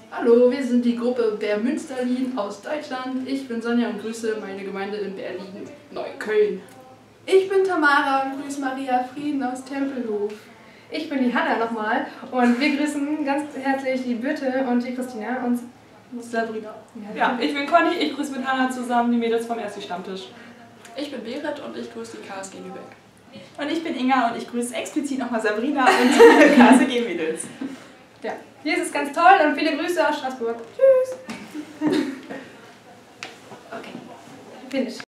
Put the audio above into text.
Hallo, wir sind die Gruppe Bermünsterlin aus Deutschland. Ich bin Sonja und grüße meine Gemeinde in Berlin-Neukölln. Ich bin Tamara und grüße Maria Frieden aus Tempelhof. Ich bin die Hanna nochmal und wir grüßen ganz herzlich die Birte und die Christina und Sabrina. Ja, ich bin Conny, ich grüße mit Hanna zusammen die Mädels vom Ersti-Stammtisch. Ich bin Berit und ich grüße die KSG Lübeck. Und ich bin Inga und ich grüße explizit nochmal Sabrina und die KSG-Mädels. ja, hier ist es ganz toll und viele Grüße aus Straßburg. Tschüss! Okay, finish.